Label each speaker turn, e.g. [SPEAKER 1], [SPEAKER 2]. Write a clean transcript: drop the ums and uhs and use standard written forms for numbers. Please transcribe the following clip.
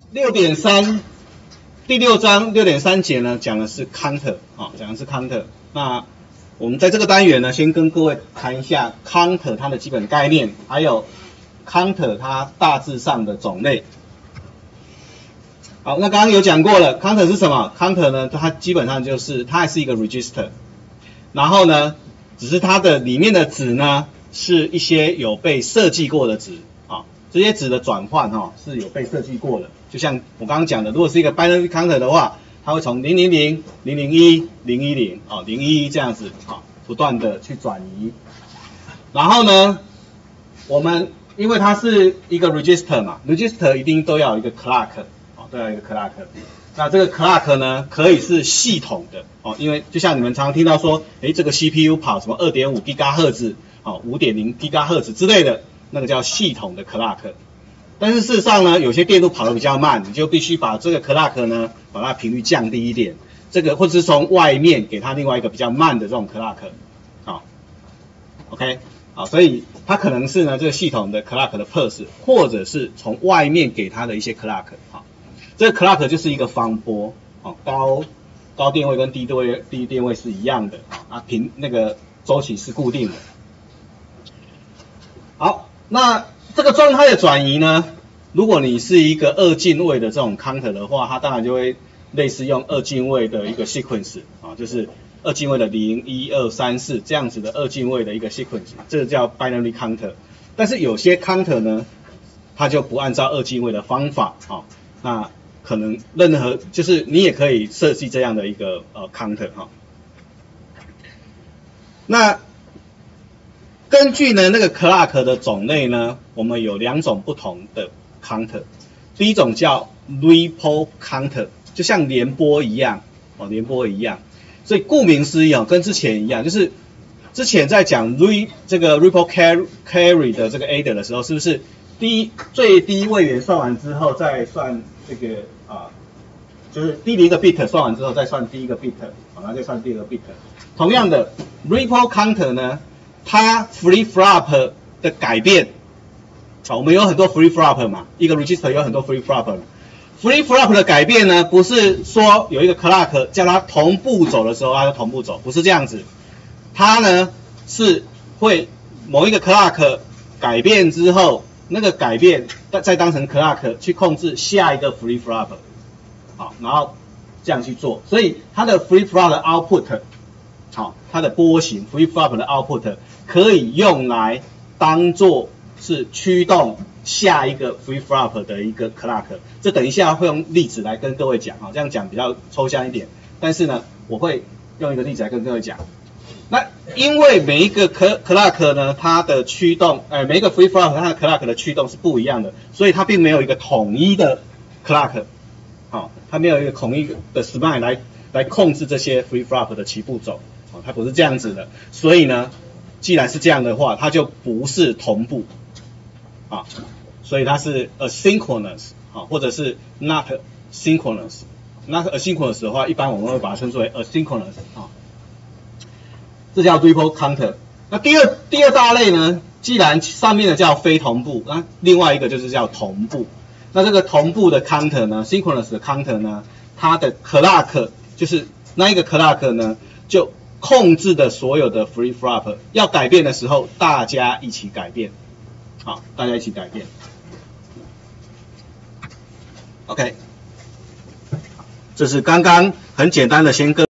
[SPEAKER 1] 6.3第6章6.3节呢讲的是 counter 啊，讲的是 counter。那我们在这个单元呢，先跟各位谈一下 counter 它的基本概念，还有 counter 它大致上的种类。好，那刚刚有讲过了 ，counter 是什么 ？counter 呢，它基本上就是它还是一个 register， 然后呢，只是它的里面的值呢是一些有被设计过的值啊，这些值的转换是有被设计过的。就像我刚刚讲的，如果是一个 binary counter 的话，它会从000、001、010啊、011这样子啊，不断的去转移。然后呢，我们因为它是一个 register 嘛 ，register 一定都要有一个 clock。都要一个 clock， 那这个 clock 呢，可以是系统的哦，因为就像你们常听到说，这个 CPU 跑什么 2.5 GHz 哦 5.0 GHz 之类的，那个叫系统的 clock。但是事实上呢，有些电路跑得比较慢，你就必须把这个 clock 呢，把它频率降低一点，这个或者是从外面给它另外一个比较慢的这种 clock， 好 ，OK。好，所以它可能是呢这个系统的 clock 的 pulse， 或者是从外面给它的一些 clock， 好。这个 clock 就是一个方波，高电位跟低电位是一样的，那个周期是固定的。好，那这个状态的转移呢，如果你是一个2进位的这种 counter 的话，它当然就会类似用2进位的一个 sequence 啊，就是2进位的0、1、2、3、4这样子的2进位的一个 sequence， 这个叫 binary counter。但是有些 counter 呢，它就不按照2进位的方法啊，那可能任何就是你也可以设计这样的一个counter 哈。那根据呢那个 clock 的种类呢，我们有2种不同的 counter。第一种叫 ripple counter， 就像联播一样联播一样。所以顾名思义跟之前一样，就是之前在讲这个 ripple carry 的这个 adder 的时候，是不是最低位元算完之后再算这个就是第0个 bit 算完之后再算第1个 bit， 然后再算第2个 bit。同样的 ripple counter 呢，它 flip flop 的改变，我们有很多 flip flop 嘛，一个 register 有很多 flip flop。flip flop 的改变呢，不是说有一个 clock 叫它同步走的时候它就同步走，不是这样子。它呢是会某一个 clock 改变之后，那个改变再当成 clock 去控制下一个 flip flop， 好，然后这样去做，所以它的 flip flop 的 output， 好，它的波形 flip flop 的 output 可以用来当做是驱动下一个 flip flop 的一个 clock。这等一下会用例子来跟各位讲，这样讲比较抽象一点，但是呢，我会用一个例子来跟各位讲。那因为每一个 clock 呢，它的驱动，每一个 flip flop 它的 clock 的驱动是不一样的，所以它并没有一个统一的 clock， 好，它没有一个统一的 spine 来控制这些 flip flop 的起步走，好，它不是这样子的，所以呢，既然是这样的话，它就不是同步，啊，所以它是 asynchronous， 好，或者是 not synchronous。not asynchronous 的话，一般我们会把它称之为 asynchronous， 啊。这叫 ripple counter。那第二大类呢，既然上面的叫非同步，那另外一个就是叫同步。那这个同步的 counter 呢 ，synchronous 的 counter 呢，它的 clock 就是那一个 clock 呢，就控制的所有的 flip flop 要改变的时候，大家一起改变，好，大家一起改变。OK， 这是刚刚很简单的先